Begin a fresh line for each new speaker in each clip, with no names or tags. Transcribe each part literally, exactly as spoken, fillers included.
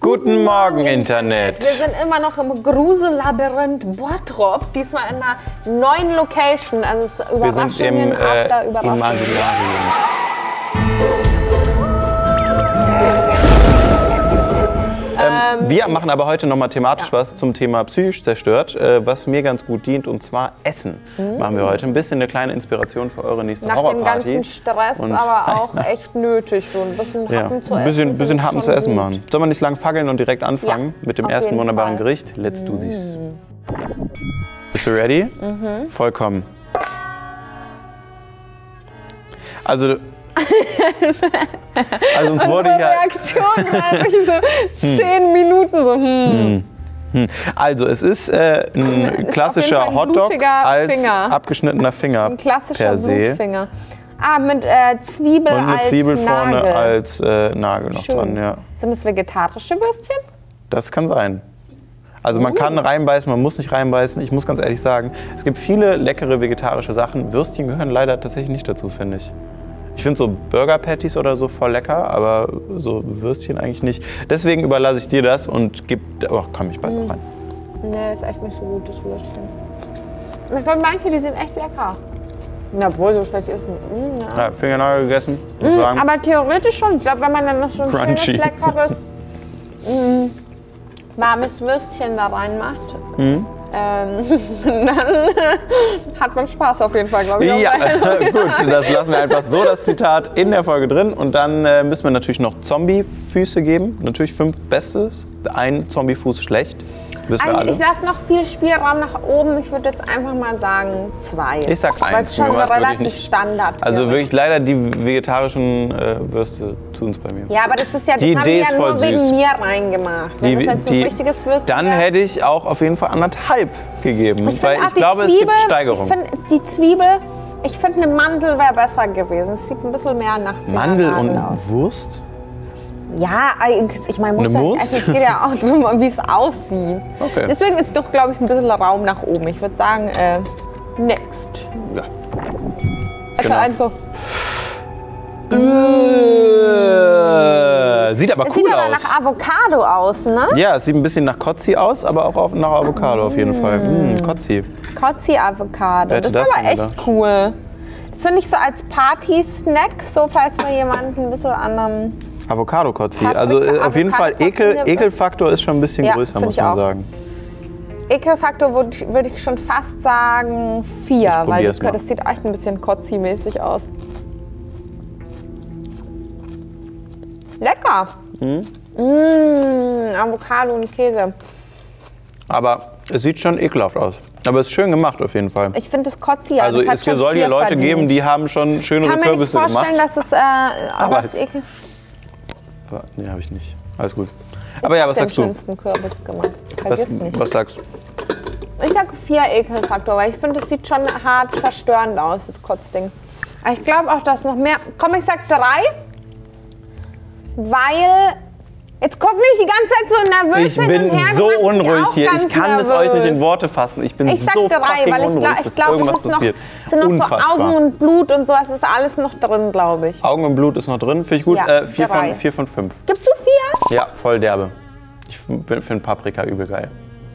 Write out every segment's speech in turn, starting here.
Guten Morgen, Internet.
Wir sind immer noch im Grusellabyrinth Bottrop, diesmal in einer neuen Location. Also es ist Überraschungen,
wir sind im, äh,
after Überraschungen.
Imaginarium. Ähm, wir machen aber heute noch mal thematisch ja. was zum Thema psychisch zerstört, äh, was mir ganz gut dient, und zwar Essen. Mm. Machen wir heute ein bisschen eine kleine Inspiration für eure nächste
Nach
Horrorparty.
Nach dem ganzen Stress, und aber auch nein. echt nötig, so ein bisschen
ja.
Happen zu
ein bisschen,
essen.
bisschen Happen zu essen
gut.
machen. Sollen wir nicht lang fackeln und direkt anfangen
ja,
mit dem ersten wunderbaren
Fall.
Gericht? Let's do this.
Mm.
Bist du ready?
Mhm.
Vollkommen. Also Also uns wurde ja
Reaktion gerade so zehn Minuten so. Hm.
Hm. Also es ist äh, ein klassischer
ein
Hotdog als
Finger.
abgeschnittener Finger
Ein klassischer
per se.
Blutfinger. Ah, mit äh, Zwiebel
und eine
als
Zwiebel
Nagel.
vorne als äh, Nagel noch
Schön.
dran. Ja.
Sind das vegetarische Würstchen?
Das kann sein. Also man
uh.
kann reinbeißen, man muss nicht reinbeißen. Ich muss ganz ehrlich sagen, es gibt viele leckere vegetarische Sachen. Würstchen gehören leider tatsächlich nicht dazu, finde ich. Ich finde so Burger Patties oder so voll lecker, aber so Würstchen eigentlich nicht. Deswegen überlasse ich dir das und gib. Oh, komm, ich beiß noch rein.
Nee, ist echt nicht so gut, das Würstchen. Ich glaube, manche, die sind echt lecker. Ja, obwohl, so schlecht ist. Mm, ja.
Ja, Fingernagel gegessen, muss
mm,
sagen.
Aber theoretisch schon. Ich glaube, wenn man dann noch so ein
Crunchy.
schönes, leckeres, mm, warmes Würstchen da reinmacht,
Mhm.
Ähm, dann hat man Spaß auf jeden Fall, glaube ich.
Ja, gut, das lassen wir einfach so, das Zitat in der Folge drin. Und dann äh, müssen wir natürlich noch Zombie-Füße geben. Natürlich fünf Bestes, ein Zombie-Fuß schlecht. Wissen wir
also
alle.
Ich lasse noch viel Spielraum nach oben. Ich würde jetzt einfach mal sagen zwei.
Ich sag eins.
Weil es schon so relativ Standard
Also
wäre.
wirklich leider die vegetarischen äh, Würste tun es bei mir.
Ja, aber das ist ja, das
die
haben
Idee
wir
ist
ja
voll
nur
süß.
wegen mir reingemacht. Wenn
Die,
das jetzt
die,
ein richtiges Würstchen
dann
wäre.
hätte ich auch auf jeden Fall anderthalb gegeben.
Ich
weil
auch
ich
die
glaube,
Zwiebel,
es gibt Steigerung.
Ich finde die Zwiebel, ich finde eine Mandel wäre besser gewesen. Es sieht ein bisschen mehr nach
Mandel
Fingernagel
und
aus.
Wurst?
Ja, ich meine, muss
Eine
ja,
Wurst?
also es geht ja auch darum, wie es aussieht.
Okay.
Deswegen ist doch, glaube ich, ein bisschen Raum nach oben. Ich würde sagen, äh, next.
Ja.
Genau. Eins, go.
Äh, sieht aber
Es
cool
sieht aber
aus.
nach Avocado aus, ne?
Ja, es sieht ein bisschen nach Kotzi aus, aber auch auf, nach Avocado auf jeden Fall. Mm, Kotzi.
Kotzi-Avocado.
Wer hätte
Das ist
das
aber
denn
echt
gedacht?
cool. Das finde ich so als Party-Snack, so falls mal jemand ein bisschen an einem...
Avocado-Kotzi.
Paprika,
Also äh, auf jeden Fall
Avocado-Kotzi,
Ekel,
ne?
Ekelfaktor ist schon ein bisschen
Ja,
größer,
find
muss
ich
man
auch.
sagen.
Ekelfaktor würde würd ich schon fast sagen vier, weil
probier's
die,
mal.
das sieht echt ein bisschen Kotzi-mäßig aus. Lecker!
Mhm.
Mmh, Avocado und Käse.
Aber es sieht schon ekelhaft aus. Aber es ist schön gemacht auf jeden Fall.
Ich finde das Kotzi, ja,
Also
das hat
es
schon
soll hier
vier
Leute
verdient.
geben, die haben schon
Ich
schönere
kann mir nicht
Kürbisse
vorstellen,
gemacht.
dass es äh,
Aber
was
jetzt-
ekel.
Aber, nee, habe ich nicht. Alles gut. Aber ja, was
den
sagst du?
schönsten Kürbis gemacht. Vergiss
Was,
nicht.
was sagst du?
Ich sage vier Ekelfaktor, weil ich finde, das sieht schon hart verstörend aus, das Kotzding. Aber ich glaube auch, dass noch mehr. Komm, ich sag drei. Weil. Jetzt guck nicht die ganze Zeit so nervös
Ich
hin
bin
und her. Du
so
machst mich
unruhig
auch
hier.
ganz
Ich kann es
nervös.
euch nicht in Worte fassen. Ich bin
Ich sag
so
drei,
fucking
weil ich
unruhig,
glaube,
dass
ich glaub, es
irgendwas
ist noch,
passiert.
sind noch so
Unfassbar.
Augen und Blut und sowas, ist alles noch drin, glaube ich.
Augen und Blut ist noch drin. Finde ich gut.
Ja,
äh, vier,
drei.
von, vier von fünf.
Gibst du vier?
Ja, voll derbe. Ich finde Paprika übel geil.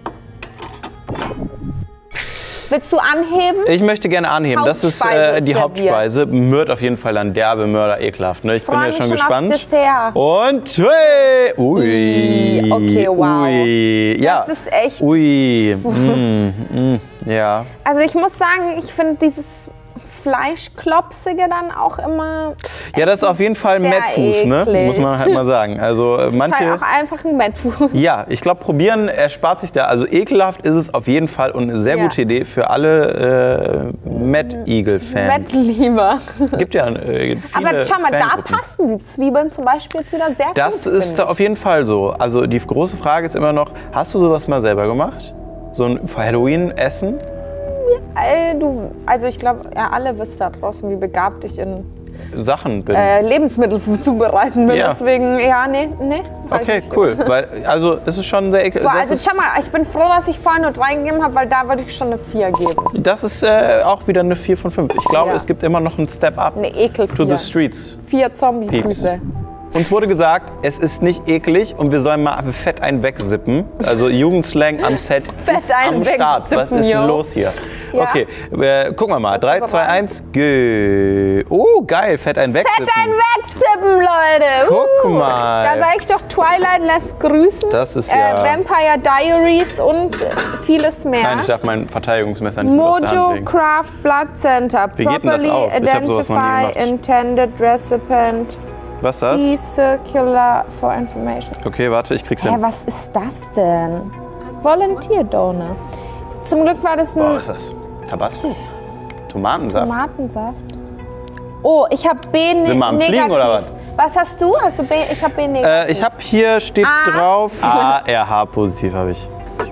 Willst du anheben?
Ich möchte gerne anheben. Das ist
Hauptspeise
äh,
ist
die
serviert.
Hauptspeise. Mört auf jeden Fall an derbe, Mörder, ekelhaft. Ne? Ich bin
freu
ja
mich
schon
schon
gespannt.
aufs Dessert.
Und hey, ui,
Okay, wow.
Ui, ja.
Das ist echt.
Ui, mm, mm, ja.
Also ich muss sagen, ich finde dieses Fleischklopsige dann auch immer.
Ja, das ist auf jeden Fall ein
sehr
Mettfuß, ne?
eklig.
Muss man halt mal sagen. Also äh,
Das ist
manche.
halt auch einfach ein Mettfuß.
Ja, ich glaube, probieren erspart sich da. Also ekelhaft ist es auf jeden Fall und eine sehr
Ja.
gute Idee für alle äh, Mad-Eagle-Fans.
Mett lieber.
Gibt ja äh, viele
Aber schau mal, da
Fangruppen.
passen die Zwiebeln zum Beispiel jetzt wieder sehr
Das
gut.
ist
finde ich.
auf jeden Fall so. Also die große Frage ist immer noch, hast du sowas mal selber gemacht? So ein Halloween-Essen?
Äh, du, also ich glaube, ja, alle wisst da draußen, wie begabt ich in
Sachen bin.
äh, Lebensmittel zubereiten bin.
Ja.
Deswegen, ja, nee, nee. weiß
Okay,
nicht.
cool. Weil, also es ist schon sehr ekel.
Boah,
Das
also
ist,
schau mal, ich bin froh, dass ich vorhin nur drei gegeben habe, weil da würde ich schon eine vier geben.
das ist äh, auch wieder eine vier von fünf. Ich glaube,
Ja.
es gibt immer noch einen Step up
Eine Ekel
to
vier.
the streets.
Vier Zombie-Füße.
Uns wurde gesagt, es ist nicht eklig und wir sollen mal fett einen wegsippen. Also Jugendslang am Set
Fett
ist
einen
am Start. Was
wegsippen,
ist
yo.
los hier?
Ja.
Okay, äh, gucken wir mal. drei, zwei, eins, geh. Oh, geil, fett einen wegsippen.
Fett einen wegsippen, Leute.
Guck
Uh.
mal.
Da sag ich doch, Twilight lässt grüßen.
Das ist
äh,
ja-
Vampire Diaries und vieles mehr.
Nein, ich darf mein Verteidigungsmesser nicht mit aus der Hand
Mojo
legen.
Craft Blood Center.
Wie geht denn das
Properly
auf? Ich hab sowas noch nie
identify
gemacht.
intended recipient.
Was ist das?
See circular for information.
Okay, warte, ich krieg's
Hä,
hin.
was ist das denn? Volunteer Donor. Zum Glück war das
Oh,
ein
was ist das? Tabasco? Tomatensaft?
Tomatensaft. Oh, ich habe B ne
Sind wir am
negativ.
Fliegen oder was?
Was hast du? Hast du B? Ich habe B negativ.
Äh, ich habe hier steht
A.
drauf A R H positiv habe ich.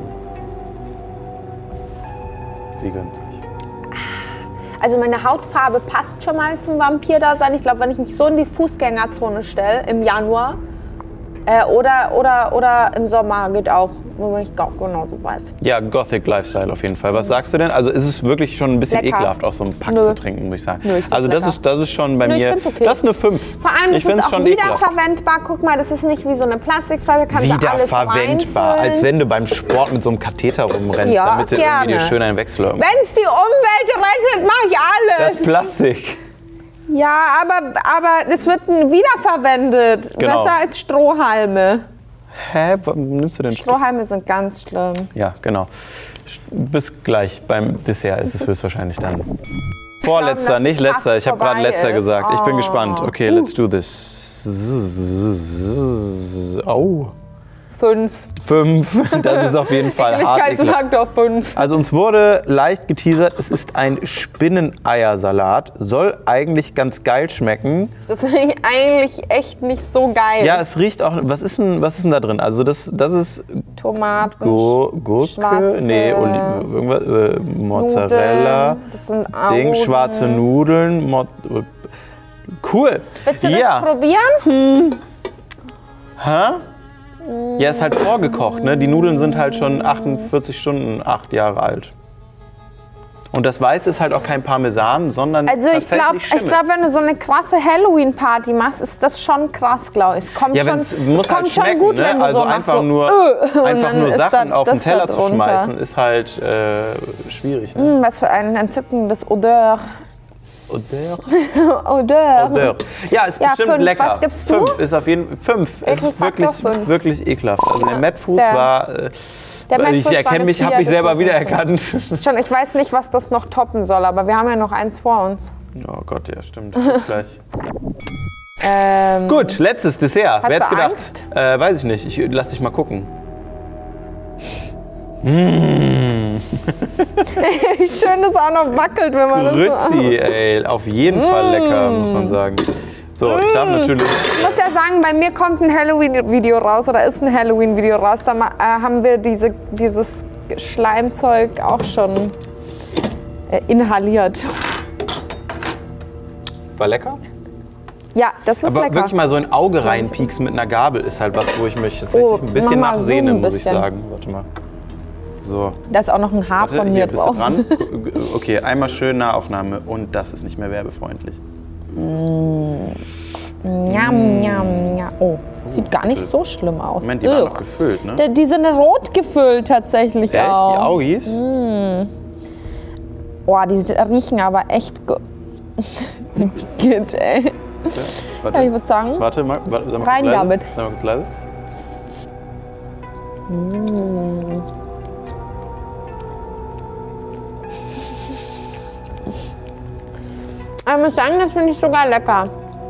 Sie gönnt sich.
Also meine Hautfarbe passt schon mal zum Vampir-Dasein. Ich glaube, wenn ich mich so in die Fußgängerzone stelle im Januar äh, oder, oder, oder im Sommer geht auch, wo ich auch genau so weiß.
Ja, Gothic Lifestyle auf jeden Fall. Was sagst du denn? Also ist es wirklich schon ein bisschen
Lecker.
ekelhaft, auch so einen Pack
Nö.
zu trinken, muss ich sagen.
Nö, ich find's
also das
lecker.
ist, das ist schon bei
Nö, ich
mir,
find's okay.
das ist eine fünf.
Vor allem
ich
ist es
find's
auch
schon ekelhaft.
wiederverwendbar. Guck mal, das ist nicht wie so eine Plastikflasche, kannst du alles
Wiederverwendbar,
reinfüllen.
als wenn du beim Sport mit so einem Katheter rumrennst,
Ja,
damit du irgendwie
gerne.
dir schön einen wegslurpen.
Wenn es die Umwelt rettet, mache ich alles.
Das ist Plastik.
Ja, aber, aber es wird wiederverwendet.
Genau.
Besser als Strohhalme.
Hä, warum nimmst du denn
Strohhalme sind ganz schlimm.
Ja, genau. Bis gleich beim Dessert ist es höchstwahrscheinlich dann. Vorletzter,
dass
nicht
es
letzter.
fast
Ich habe gerade
vorbei
letzter
ist.
gesagt. Ich bin
Oh.
gespannt. Okay, let's do this. Oh,
Fünf.
fünf. Das ist auf jeden Fall hart. ekelhaft.
Ekligkeitsfaktor fünf.
Also uns wurde leicht geteasert, es ist ein Spinneneiersalat. Soll eigentlich ganz geil schmecken.
Das ist eigentlich echt nicht so geil.
Ja, es riecht auch. Was ist denn, was ist denn da drin? Also das, das ist
Tomaten,
Go Gurke,
schwarze
nee, Oliven, irgendwas, äh, Mozzarella,
Nudeln, das sind
Ding,
Augen.
schwarze Nudeln. Mo cool.
Willst du
ja.
das probieren?
Hä? Ja, ist halt vorgekocht, ne? Die Nudeln sind halt schon achtundvierzig Stunden, acht Jahre alt. Und das Weiße ist halt auch kein Parmesan, sondern
Also ich glaube,
tatsächlich
ich
Schimmel.
glaub, wenn du so eine krasse Halloween-Party machst, ist das schon krass, glaube ich. Es kommt
Ja,
schon,
wenn's,
es
muss
kommt
halt
schon
schmecken,
gut,
ne?
wenn du
Also
so machst,
einfach
so,
nur,
äh, und
einfach
dann
nur
ist
Sachen
da
auf den
das da
Teller zu
drunter.
schmeißen, ist halt äh, schwierig. Ne?
Hm, was für ein entzückendes Odeur.
Odeur.
Odeur.
Odeur. Ja, ist
Ja,
bestimmt
fünf.
lecker.
Was gibst du?
Fünf ist auf jeden Fall fünf. Es ist
Ekelfaktor
wirklich,
fünf.
wirklich ekelhaft. Also der Madfuß
Sehr.
war. Äh,
Der
ich
Madfuß war
erkenne
eine
mich, habe
vier,
mich
das
selber
ist eine
wiedererkannt.
Schon, ich weiß nicht, was das noch toppen soll, aber wir haben ja noch eins vor uns.
Oh Gott, ja, stimmt. Gleich.
Ähm,
Gut, letztes Dessert.
Hast
Wer hätte
du
gedacht?
Angst?
Äh, weiß ich nicht. Ich lass dich mal gucken.
Schön, dass auch noch wackelt, wenn man das so...
Grützi, ey. Auf jeden Fall lecker, muss man sagen. So, ich darf natürlich.
Ich muss ja sagen, bei mir kommt ein Halloween-Video raus oder ist ein Halloween-Video raus. Da ma- äh, haben wir diese, dieses Schleimzeug auch schon äh, inhaliert.
War lecker?
Ja, das ist
Aber
lecker.
wirklich mal so ein Auge reinpieksen mit einer Gabel ist halt was, wo ich mich das
Oh,
richtig ein bisschen
mach mal
nach Sehne,
so ein
muss ich
bisschen.
sagen. Warte mal. So.
Da ist auch noch ein Haar
Warte,
von
hier,
mir
bist du
drauf.
dran? Okay, einmal schön Nahaufnahme und das ist nicht mehr werbefreundlich.
Njam, njam, njam. Oh, sieht gar nicht so schlimm aus.
Moment, die waren
Ugh.
noch gefüllt, ne?
Die, die sind rot gefüllt tatsächlich
Echt? Die
auch.
Augis?
Boah, die riechen aber echt gut. Gut, ey.
Ja, warte.
Ja, ich würde sagen,
Warte mal, warte, sag mal
Rein
kurz leise.
damit.
Sag mal kurz leise.
ich muss sagen, das finde ich sogar lecker.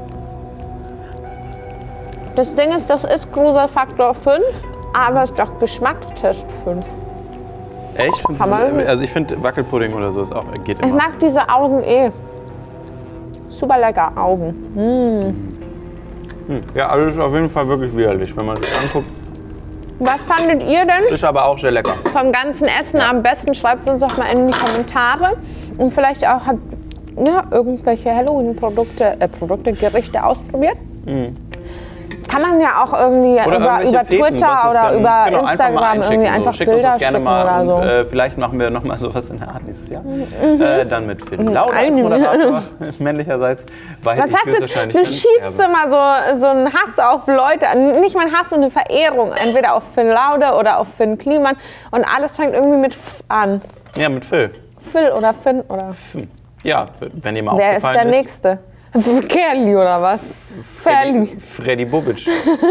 Das Ding ist, das ist Gruselfaktor fünf, aber es ist doch Geschmackstest fünf.
Echt? Findest
Kann man-
du- Also ich finde Wackelpudding oder so ist auch, geht
Ich
immer.
mag diese Augen eh. Super lecker, Augen.
Hm. Ja, also ist auf jeden Fall wirklich widerlich, wenn man sich anguckt.
Was fandet ihr denn
Ist aber auch sehr lecker.
vom ganzen Essen am besten? Schreibt es uns doch mal in die Kommentare. Und vielleicht auch habt ihr irgendwelche Halloween-Produkte, äh, Produkte, Gerichte ausprobiert. Kann man ja auch irgendwie
Oder
über, über
irgendwelche Feten,
Twitter
was es
oder
dann-
über
genau,
Instagram
einfach mal einschicken,
irgendwie
so.
einfach
Schickt uns
Bilder
das gerne
schicken
mal
oder
und,
so.
äh, vielleicht machen wir nochmal sowas in der Art nächstes Jahr. Äh, dann mit Phil Laude als
Ein-
Moderator, männlicherseits, weil
Was
ich
hast du?
höchstwahrscheinlich
Du
dann
schiebst
sterbe.
immer so, so einen Hass auf Leute, nicht mal einen Hass, sondern eine Verehrung. Entweder auf Finn Laude oder auf Finn Kliman. Und alles fängt irgendwie mit F an.
Ja, mit Phil.
Phil oder Finn oder.
Ja, wenn dir mal
Wer ist
aufgefallen
der Nächste? Kerli oder was? Ferli.
Freddy, Freddy Bobic.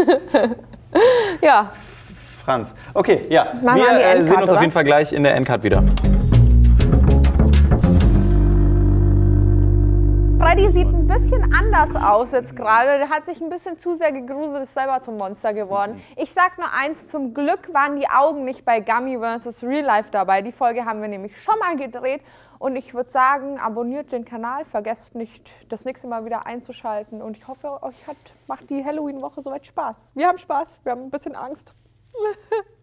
Ja.
Franz. Okay, ja.
Machen wir
wir
an die
äh, sehen
Endcard,
uns auf
oder?
jeden Fall gleich in der Endcard wieder.
Freddy sieht ein bisschen anders aus jetzt gerade. Der hat sich ein bisschen zu sehr gegruselt, ist selber zum Monster geworden. Ich sag nur eins, zum Glück waren die Augen nicht bei Gummy versus. Real Life dabei. Die Folge haben wir nämlich schon mal gedreht. Und ich würde sagen, abonniert den Kanal, vergesst nicht, das nächste Mal wieder einzuschalten. Und ich hoffe, euch hat, macht die Halloween-Woche soweit Spaß. Wir haben Spaß, wir haben ein bisschen Angst.